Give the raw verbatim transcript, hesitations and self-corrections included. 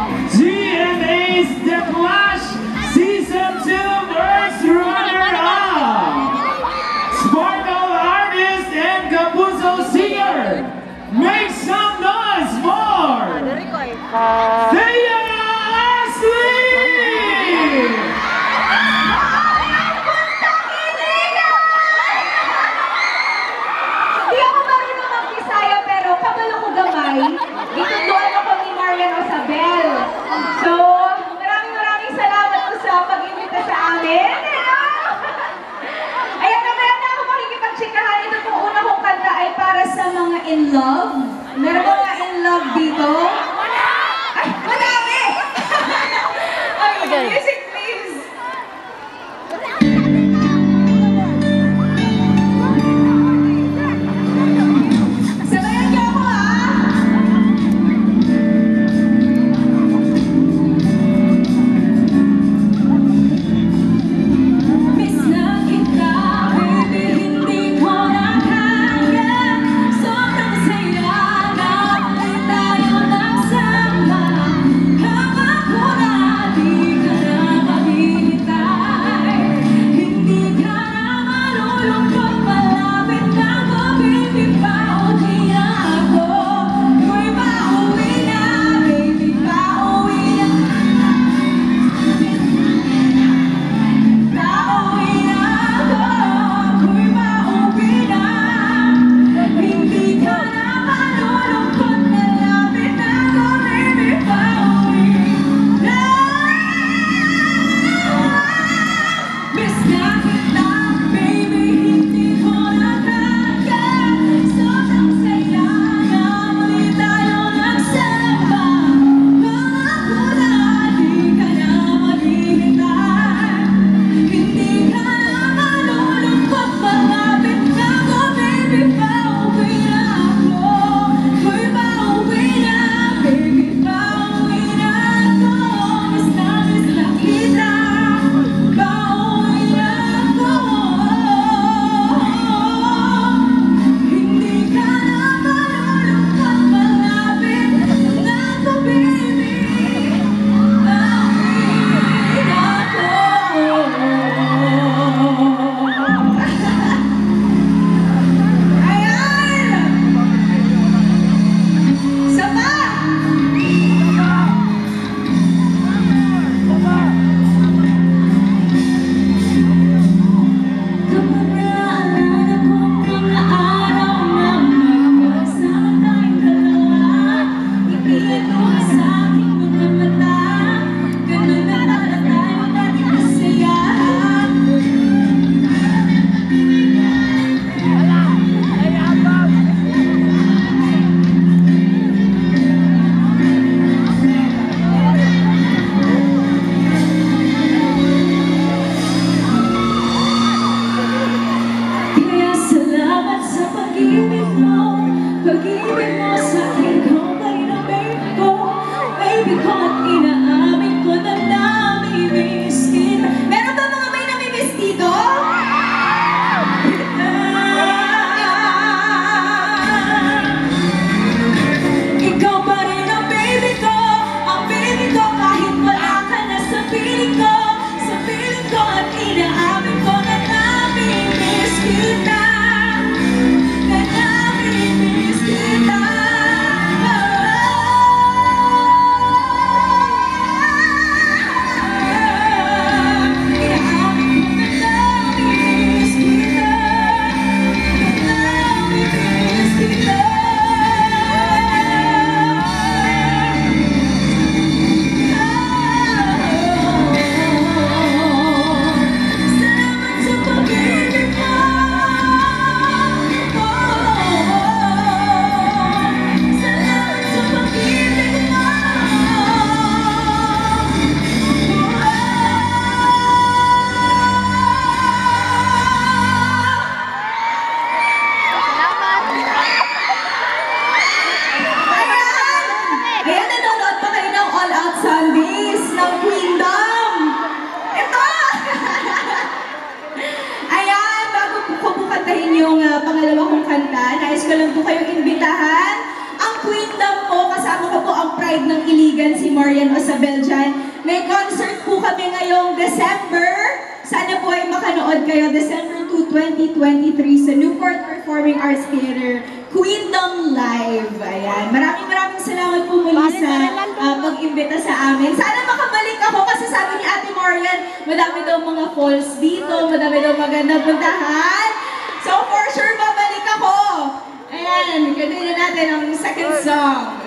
G M A's The Clash Season two First Runner-Up, Sparkle Artist and Kapuso Singer. Make some noise for THEA ASTLEY! Itutuan ako ni Marian Osabel. So, maraming maraming salamat po sa pag-imbita sa amin. Ayan, mamaya na ako makikipag-chikahan. Ito pong una kong kanta ay para sa mga in love. Meron ba mga in love dito? Ay, madami! Okay, music please! ko lang po kayong imbitahan. Ang QUEENDOM po, kasama ko po ang pride ng Iligan, si Marian Osabel dyan. May concert po kami ngayong December. Sana po ay makanood kayo December two, twenty twenty-three sa Newport Performing Arts Theater, QUEENDOM Live. Ayan. Maraming maraming salamat po muli sa uh, pag-imbita sa amin. Sana makabalik ako kasi sabi ni Ate Marian, madami daw mga falls dito, madami daw maganda puntahan. So for sure, babalik ako. Ayan, continue natin ang second song.